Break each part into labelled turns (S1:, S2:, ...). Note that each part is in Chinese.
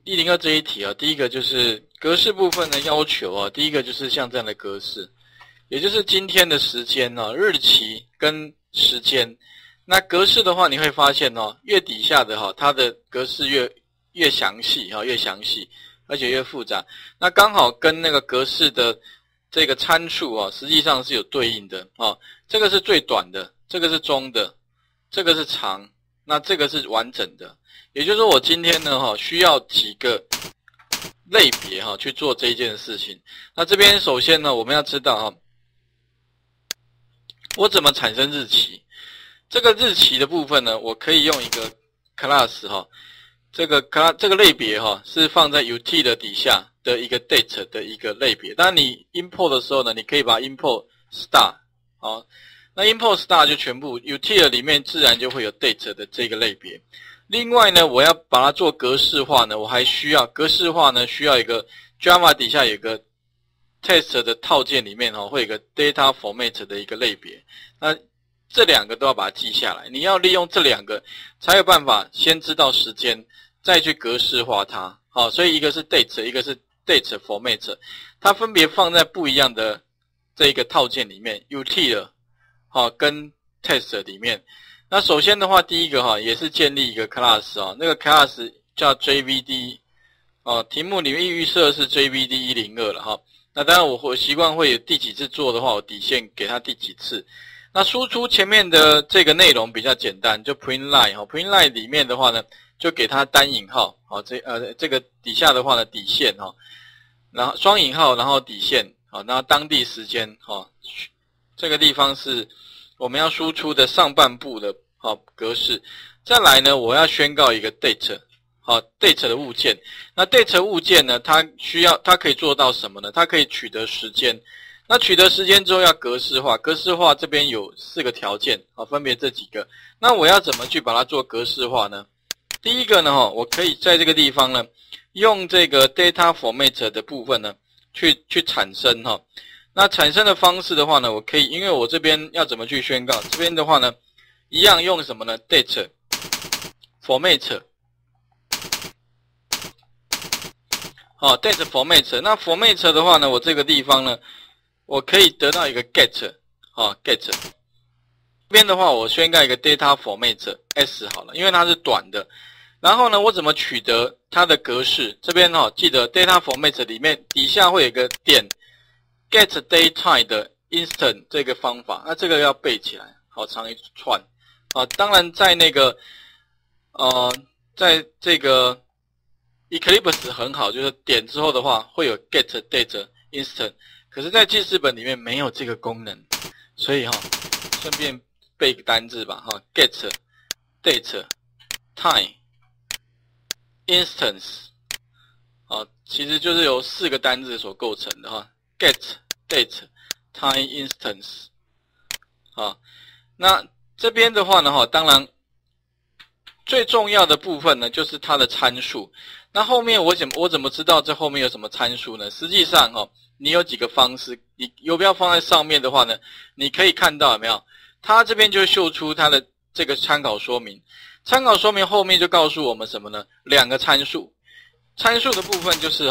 S1: 102这一题啊，第一个就是格式部分的要求啊，第一个就是像这样的格式，也就是今天的时间啊，日期跟时间。那格式的话，你会发现哦，越底下的哈，它的格式越详细哈，越详细，而且越复杂。那刚好跟那个格式的这个参数啊，实际上是有对应的啊。这个是最短的，这个是中的，这个是长，那这个是完整的。也就是说，我今天呢哈，需要几个类别哈去做这一件事情。那这边首先呢，我们要知道哈，我怎么产生日期？这个日期的部分呢，我可以用一个 class 哈，这个类别哈是放在 ut 的底下的一个 date 的一个类别。当然你 import 的时候呢，你可以把 import star 好，那 import star 就全部 ut 里面自然就会有 date 的这个类别。另外呢，我要把它做格式化呢，我还需要格式化呢，需要一个 Java 底下有一个 test 的套件里面会有一个 data format 的一个类别。那这两个都要把它记下来，你要利用这两个才有办法先知道时间，再去格式化它。好，所以一个是 date， 一个是 date format， 它分别放在不一样的这个套件里面 ，util 跟 test 里面。那首先的话，第一个也是建立一个 class 那个 class 叫 JVD 题目里面预设是 JVD 102了哈。那当然我习惯会有第几次做的话，我底线给它第几次。那输出前面的这个内容比较简单，就 print line，print line 里面的话呢，就给它单引号，这个底下的话呢底线然后双引号，然后底线，然后当地时间，这个地方是我们要输出的上半部的格式。再来呢，我要宣告一个 date，date 的物件。那 date 物件呢，它可以做到什么呢？它可以取得时间。那取得时间之后要格式化，格式化这边有4个条件分别这几个。那我要怎么去把它做格式化呢？第一个呢我可以在这个地方呢，用这个 data format 的部分呢，去产生那产生的方式的话呢，我可以，因为我这边要怎么去宣告？这边的话呢，一样用什么呢 ？date format date format。那 format 的话呢，我这个地方呢，我可以得到一个 get get 这边的话，我宣告一个 data format s 好了，因为它是短的。然后呢，我怎么取得它的格式？这边记得 data format 里面底下会有一个点 get datetime 的 instant 这个方法，那这个要背起来，好长一串当然在那个在这个 Eclipse 很好，就是点之后的话会有 get date instant。可是，在记事本里面没有这个功能，所以顺便背个单字吧get date time instance 其实就是由4个单字所构成的get date time instance 那这边的话呢当然最重要的部分呢就是它的参数。那后面我怎么知道这后面有什么参数呢？实际上你有几个方式，你游标放在上面的话呢，你可以看到有没有？它这边就秀出它的这个参考说明。参考说明后面就告诉我们什么呢？2个参数。参数的部分就是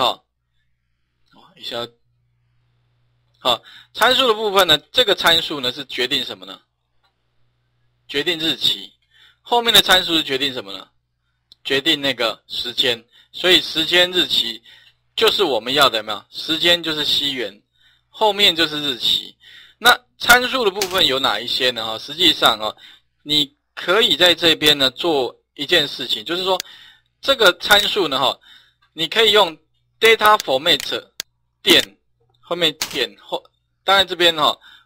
S1: 参数的部分呢，这个参数呢是决定什么呢？决定日期。后面的参数是决定什么呢？决定那个时间。所以时间日期就是我们要的，有没有？时间就是西元，后面就是日期。那参数的部分有哪一些呢？实际上你可以在这边呢做一件事情，就是说这个参数呢你可以用 data format 点后面点后，当然这边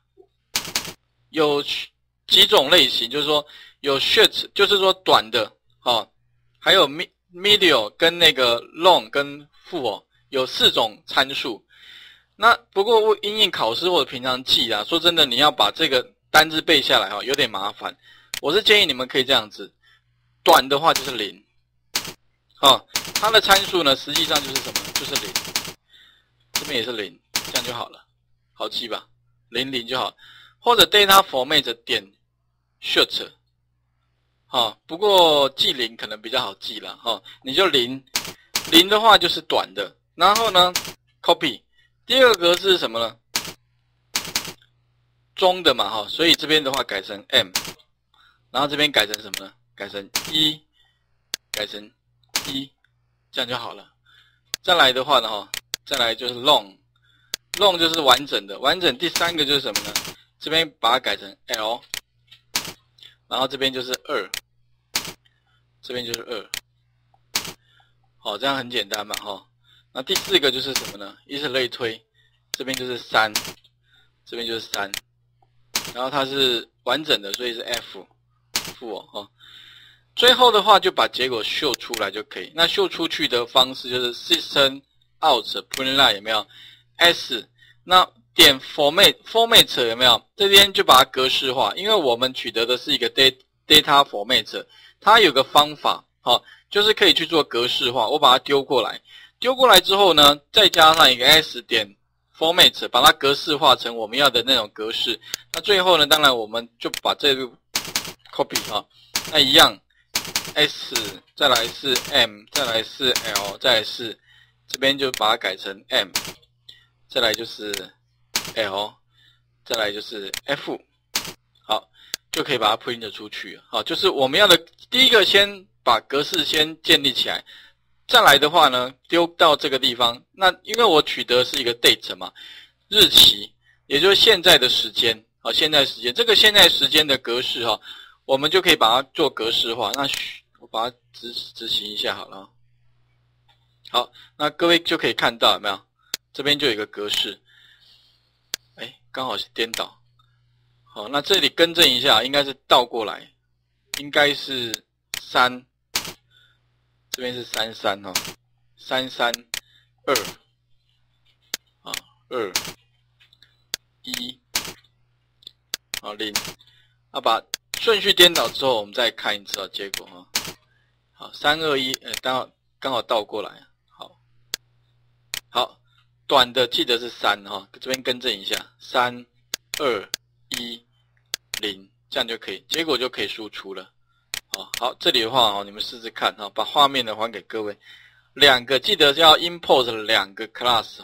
S1: 有几种类型，就是说有 short 就是说短的还有 medium 跟那个 long 跟 full有4种参数。那不过因应考试或者平常记说真的，你要把这个单字背下来有点麻烦。我是建议你们可以这样子，短的话就是0它的参数呢实际上就是什么？就是0，这边也是0，这样就好了，好记吧？00就好，或者 data format 点 short不过记0可能比较好记了你就0 0的话就是短的，然后呢 copy， 第二个格式是什么呢？中的嘛所以这边的话改成 M， 然后这边改成什么呢？改成1，改成1，这样就好了。再来的话呢再来就是 long 就是完整的，完整。第三个就是什么呢？这边把它改成 L， 然后这边就是2，这边就是2。好，这样很简单嘛那第四个就是什么呢？以此类推，这边就是3，这边就是3，然后它是完整的，所以是 F 最后的话就把结果秀出来就可以。那秀出去的方式就是 system out print line 有没有 S， 那点 format 有没有？这边就把它格式化，因为我们取得的是一个 data format， 它有个方法就是可以去做格式化。我把它丢过来之后呢，再加上一个 S 点 format， 把它格式化成我们要的那种格式。那最后呢，当然我们就把这个 copy 那一样 S， 再来是 M， 再来是 L， 再来是这边就把它改成 M， 再来就是 L， 再来就是 F， 好，就可以把它 print 出去。好，就是我们要的第一个先把格式先建立起来，再来的话呢，丢到这个地方。那因为我取得是一个 date 嘛，日期，也就是现在的时间。好，现在时间，这个现在时间的格式我们就可以把它做格式化。那我把它执行一下好了。好，那各位就可以看到有没有？这边就有一个格式，刚好是颠倒。好，那这里更正一下，应该是倒过来，应该是3，这边是333322 1 0，把顺序颠倒之后，我们再看一次结果好，3 2 1，刚好倒过来。好，短的记得是3这边更正一下，3 2 1 0，这样就可以，结果就可以输出了。好，这里的话你们试试看把画面呢还给各位。两个记得要 import 2个 class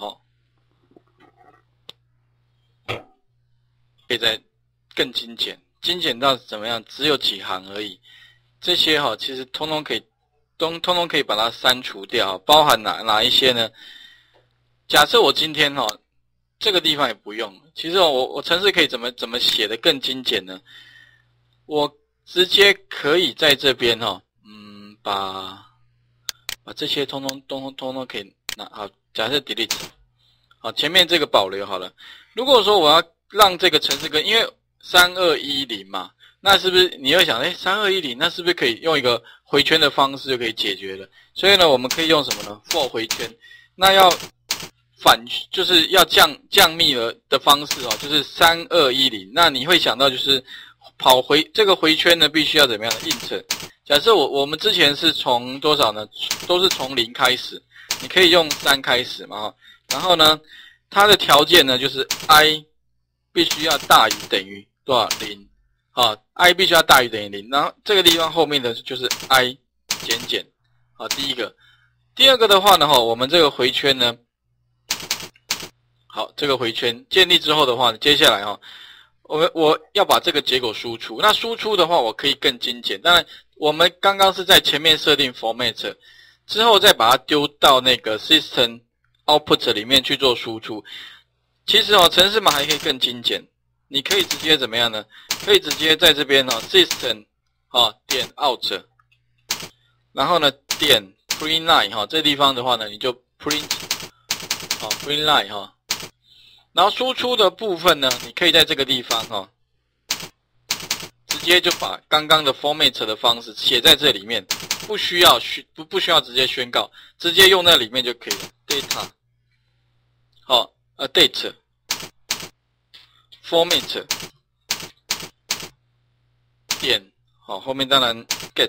S1: 可以再更精简到怎么样？只有几行而已。这些其实通通可以把它删除掉，包含哪一些呢？假设我今天这个地方也不用，其实我程式可以怎么写的更精简呢？我直接可以在这边把这些通通可以拿好。假设 delete 好，前面这个保留好了。如果说我要让这个程式因为3210嘛，那是不是你会想3210那是不是可以用一个回圈的方式就可以解决了？所以呢，我们可以用什么呢 ？for 回圈，那要就是要降密的方式就是3210。那你会想到就是跑回这个回圈呢，必须要怎么样的 int？ 假设我们之前是从多少呢？都是从0开始，你可以用3开始嘛然后呢，它的条件呢就是 i 必须要大于等于多少0i 必须要大于等于0。然后这个地方后面的就是 i 减第一个。第二个的话呢我们这个回圈呢，好，这个回圈建立之后的话，接下来我要把这个结果输出。那输出的话，我可以更精简。当然，我们刚刚是在前面设定 format 之后，再把它丢到那个 system output 里面去做输出。其实程式码还可以更精简。你可以直接怎么样呢？可以直接在这边system点 out， 然后呢点 print line 这地方的话呢，你就 print line 然后输出的部分呢，你可以在这个地方直接就把刚刚的 format 的方式写在这里面，不需要直接宣告，直接用那里面就可以了。data date format 点后面当然 get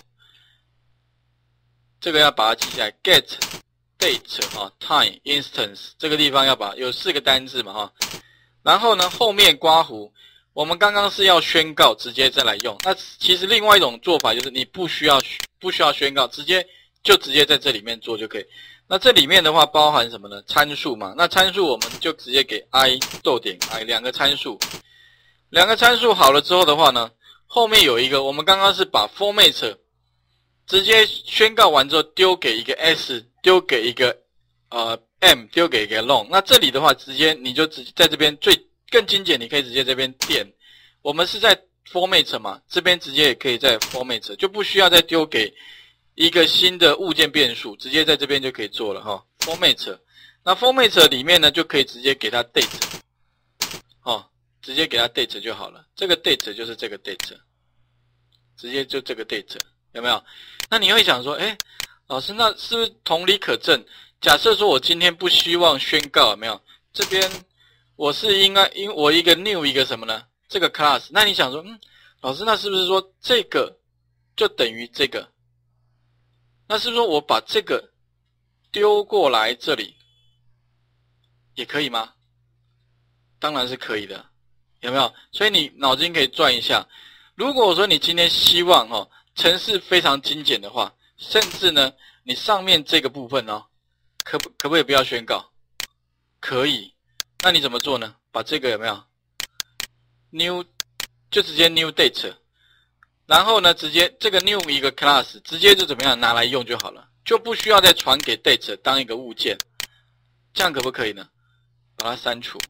S1: 这个要把它记下来 get date time instance 这个地方要把有4个单字嘛然后呢后面括弧，我们刚刚是要宣告直接再来用。那其实另外一种做法就是你不需要宣告，直接就直接在这里面做就可以。那这里面的话包含什么呢？参数嘛。那参数我们就直接给 i 逗点 i 两个参数。两个参数好了之后的话呢，后面有一个我们刚刚是把 format 直接宣告完之后丢给一个 s， 丢给一个m， 丢给一个 long。那这里的话直接你就直接在这边更精简，你可以直接这边点。我们是在 format 嘛，这边直接也可以在 format， 就不需要再丢给一个新的物件变数，直接在这边就可以做了哈。format， 那 format 里面呢就可以直接给它 date， 直接给它 date 就好了。这个 date 就是这个 date， 直接就这个 date， 有没有？那你会想说，老师，那是不是同理可证？假设说我今天不希望宣告，有没有？这边我是因为我一个 new 一个什么呢？这个 class， 那你想说，老师，那是不是说这个就等于这个？那是不是说我把这个丢过来这里也可以吗？当然是可以的，有没有？所以你脑筋可以转一下。如果说你今天希望程式非常精简的话，甚至呢，你上面这个部分可不可以不要宣告？可以。那你怎么做呢？把这个有没有 new 就直接 new date。然后呢，直接这个 new 一个 class， 直接就怎么样拿来用就好了，就不需要再传给 date 当一个物件，这样可不可以呢？把它删除，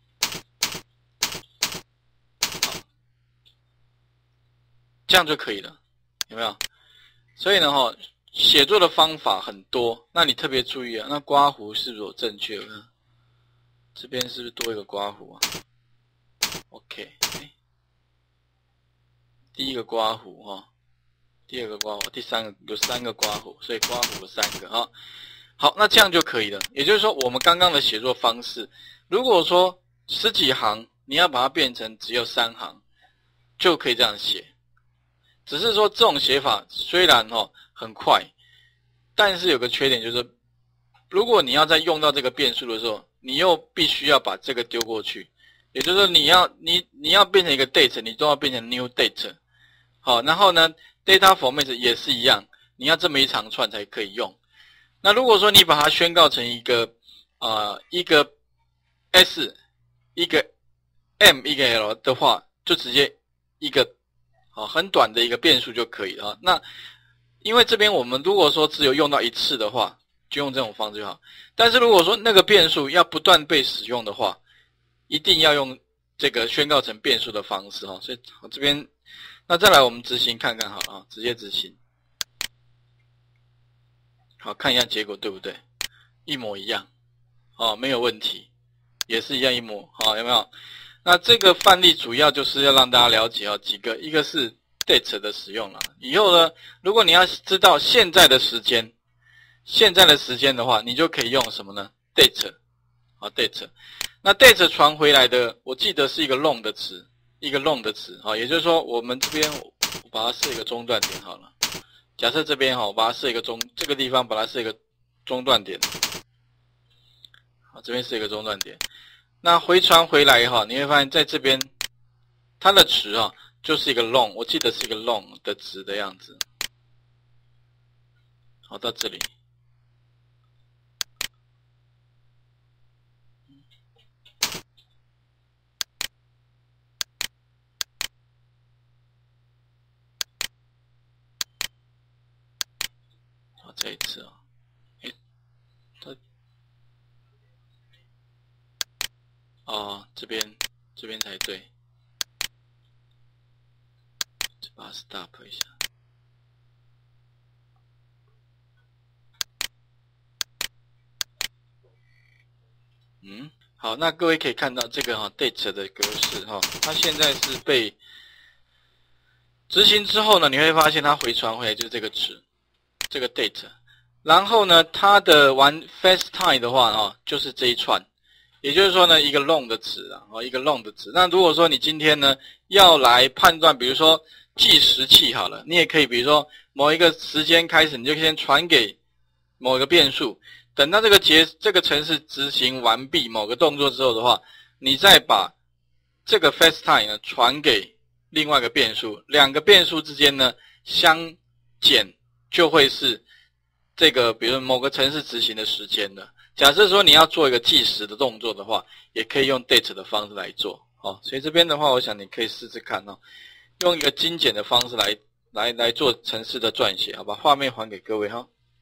S1: 好，这样就可以了，有没有？所以呢，写作的方法很多，那你特别注意啊，那刮胡是不是有正确？这边是不是多一个刮胡啊 ？OK。第一个刮胡第二个刮胡，第三个有3个刮胡，所以刮胡有3个好，那这样就可以了。也就是说，我们刚刚的写作方式，如果说10几行，你要把它变成只有3行，就可以这样写。只是说这种写法虽然很快，但是有个缺点就是，如果你要再用到这个变数的时候，你又必须要把这个丢过去。也就是说，你要变成一个 date， 你都要变成 new date。好，然后呢 ，data format 也是一样，你要这么一长串才可以用。那如果说你把它宣告成一个一个 s 一个 m 一个 l 的话，就直接一个很短的一个变数就可以了。那因为这边我们如果说只有用到一次的话，就用这种方式就好。但是如果说那个变数要不断被使用的话，一定要用这个宣告成变数的方式所以这边。那再来我们执行看看好了直接执行。好，看一下结果对不对？一模一样。没有问题。也是一样一模。有没有？那这个范例主要就是要让大家了解几个，一个是 date 的使用了。以后呢，如果你要知道现在的时间的话，你就可以用什么呢 ？date。date。那 date 传回来的，我记得是一个 long 的词。一个 long 的词也就是说我们这边我把它设一个中断点好了。假设这边我把它设一个这个地方把它设一个中断点。好，这边是一个中断点。那回传回来你会发现在这边它的值就是一个 long， 我记得是一个 long 的值的样子。好，到这里。这一次这边才对，就把它 stop 一下。好，那各位可以看到这个date 的格式它现在是被执行之后呢，你会发现它回传回来就是这个值，这个 date。然后呢，它的玩 fast time 的话就是这一串，也就是说呢，一个 long 的值一个 long 的值。那如果说你今天呢要来判断，比如说计时器好了，你也可以，比如说某一个时间开始，你就先传给某一个变数，等到这个程式执行完毕某个动作之后的话，你再把这个 fast time 呢传给另外一个变数，两个变数之间呢相减就会是这个比如说某个程式执行的时间的。假设说你要做一个计时的动作的话，也可以用 date 的方式来做。所以这边的话，我想你可以试试看用一个精简的方式来做程式的撰写，好吧？画面还给各位哈。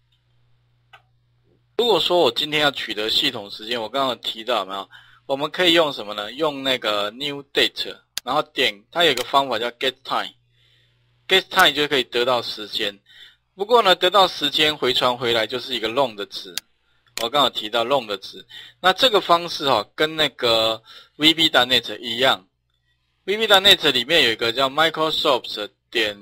S1: 如果说我今天要取得系统时间，我刚刚有提到有没有？我们可以用什么呢？用那个 new date， 然后点它有一个方法叫 get time，get time 就可以得到时间。不过呢，得到时间回传回来就是一个 long 的值。我刚刚有提到 long 的值，那这个方式跟那个 VB.net 一样。VB.net 里面有一个叫 Microsoft 点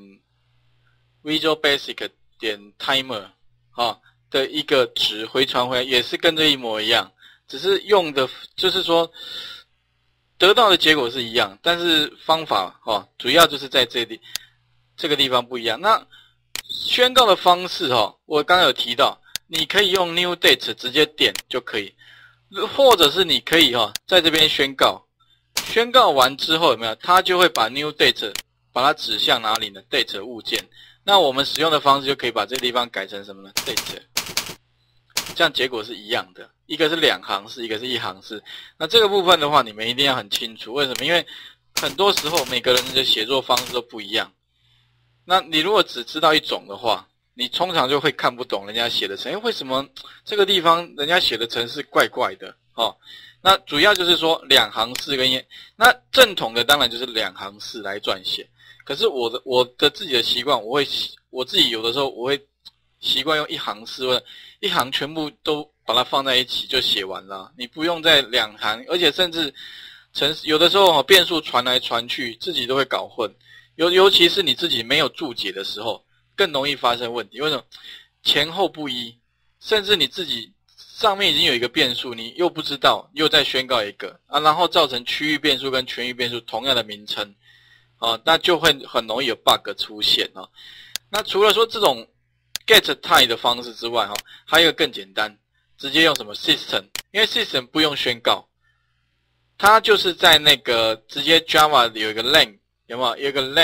S1: Visual Basic 点 Timer 的一个值回传回来，也是跟这一模一样，只是用的就是说得到的结果是一样，但是方法主要就是在这个地方不一样。那宣告的方式我刚刚有提到。你可以用 new date 直接点就可以，或者是你可以在这边宣告，宣告完之后有没有？它就会把 new date 把它指向哪里呢 ？date 物件。那我们使用的方式就可以把这个地方改成什么呢 ？date， 这样结果是一样的，一个是2行式，一个是1行式。那这个部分的话，你们一定要很清楚，为什么？因为很多时候每个人的写作方式都不一样。那你如果只知道一种的话，你通常就会看不懂人家写的程式，为什么这个地方人家写的程式怪怪的那主要就是说2行式那正统的当然就是2行式来撰写。可是我的自己的习惯，我自己有的时候我会习惯用1行式，或者1行全部都把它放在一起就写完了，你不用再2行，而且甚至有的时候变数传来传去，自己都会搞混，尤其是你自己没有注解的时候。更容易发生问题，为什么？前后不一，甚至你自己上面已经有一个变数，你又不知道，又再宣告一个然后造成区域变数跟全域变数同样的名称那就会很容易有 bug 出现那除了说这种 get time 的方式之外还有一个更简单，直接用什么 system， 因为 system 不用宣告，它就是在那个直接 Java 有一个 lang， 有没有？有一个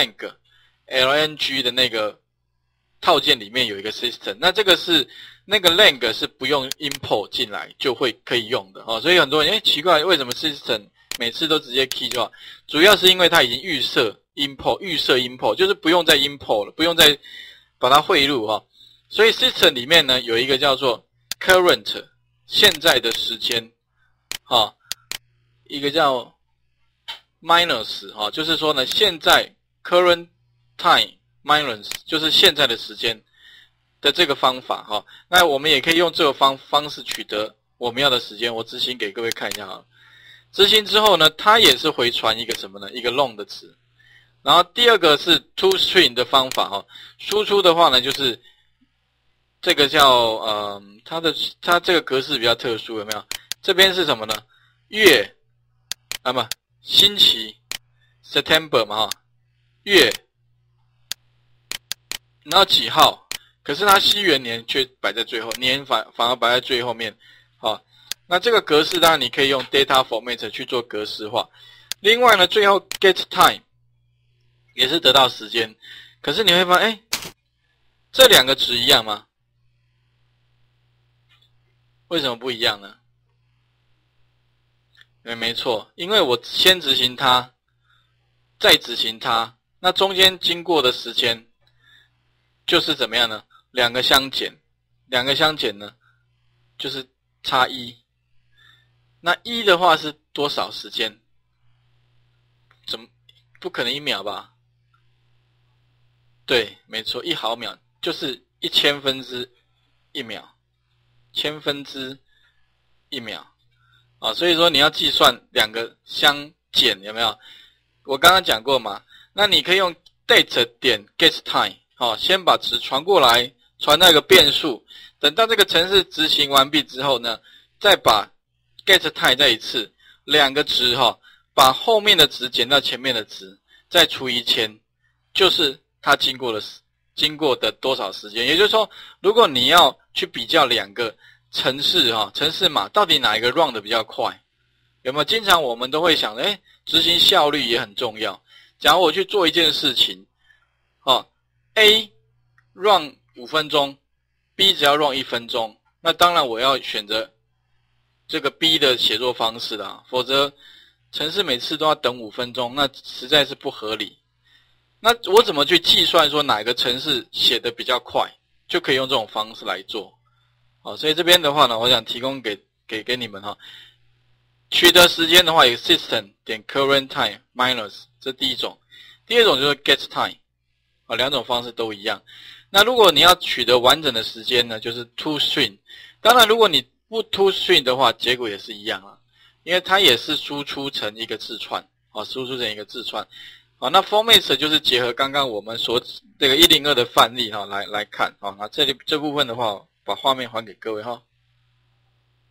S1: lang 的那个套件里面有一个 system， 那这个是那个 lang 是不用 import 进来就可以用的所以很多人奇怪为什么 system 每次都直接 key 就好，主要是因为它已经预设 import 就是不用再 import 了，不用再把它汇入所以 system 里面呢有一个叫做 current 现在的时间一个叫 minus 就是说呢现在 current time minus 就是现在的时间的这个方法那我们也可以用这个方式取得我们要的时间。我执行给各位看一下执行之后呢，它也是回传一个什么呢？一个 long 的值。然后第二个是 toString 的方法输出的话呢，就是这个叫它这个格式比较特殊，有没有？这边是什么呢？月星期 September 嘛月。然后几号？可是它西元年却摆在最后，年反而摆在最后面。那这个格式当然你可以用 data format 去做格式化。另外呢，最后 get time 也是得到时间。可是你会发现，这2个值一样吗？为什么不一样呢？没错，因为我先执行它，再执行它，那中间经过的时间。就是怎么样呢？2个相减呢，就是差1。那1的话是多少时间？不可能1秒吧？对，没错，1毫秒就是1000分之1秒，1000分之1秒所以说你要计算2个相减，有没有？我刚刚讲过嘛，那你可以用 date 点 get time。先把值传过来，传到一个变数，等到这个程式执行完毕之后呢，再把 get time 再一次，2个值把后面的值减到前面的值，再除以1000，就是它经过的多少时间。也就是说，如果你要去比较2个程式码到底哪一个 run 的比较快，有没有？经常我们都会想，执行效率也很重要。假如我去做一件事情，A run 5分钟 B 只要 run 1分钟，那当然我要选择这个 B 的写作方式啦，否则程式每次都要等5分钟，那实在是不合理。那我怎么去计算说哪个程式写的比较快，就可以用这种方式来做。好，所以这边的话呢，我想提供给你们哈。取得时间的话，有 system 点 current time minus， 这第一种。第二种就是 get time， 啊，两种方式都一样。那如果你要取得完整的时间呢，就是 to string。当然，如果你不 to string 的话，结果也是一样啊，因为它也是输出成一个字串，啊，输出成一个字串。好，那 format 就是结合刚刚我们所这个102的范例哈，来看。好，那这部分的话，把画面还给各位哈。